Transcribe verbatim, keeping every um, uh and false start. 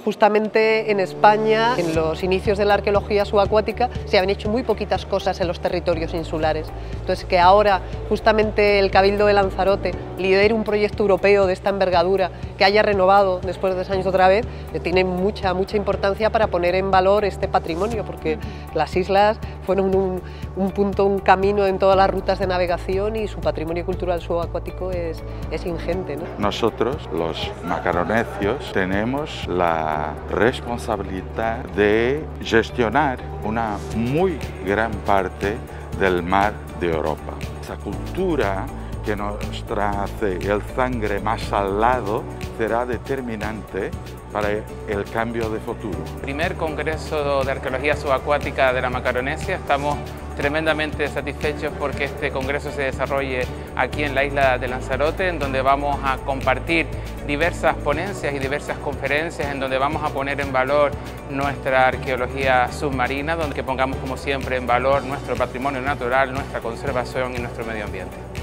Justamente en España, en los inicios de la arqueología subacuática, se habían hecho muy poquitas cosas en los territorios insulares. Entonces, que ahora justamente el Cabildo de Lanzarote lidere un proyecto europeo de esta envergadura, que haya renovado después de dos años otra vez, tiene mucha, mucha importancia para poner en valor este patrimonio, porque las islas fueron un, un punto, un camino en todas las rutas de navegación y su patrimonio cultural subacuático es, es ingente, ¿no? Nosotros, los macaronesios, tenemos la responsabilidad de gestionar una muy gran parte del mar de Europa. Esa cultura que nos hace el sangre más salado será determinante para el cambio de futuro. Primer Congreso de Arqueología Subacuática de la Macaronesia. Estamos tremendamente satisfechos porque este congreso se desarrolle aquí en la isla de Lanzarote, en donde vamos a compartir diversas ponencias y diversas conferencias, en donde vamos a poner en valor nuestra arqueología submarina, donde pongamos como siempre en valor nuestro patrimonio natural, nuestra conservación y nuestro medio ambiente.